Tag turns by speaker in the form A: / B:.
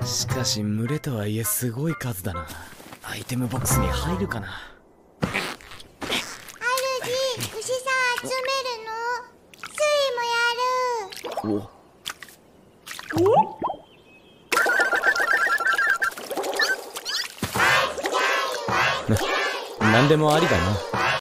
A: しかし群れとはいえすごい数だな。アイテムボックスに入るかな。
B: 主、牛さん集めるの？スイもやる。
A: なんでもありだな。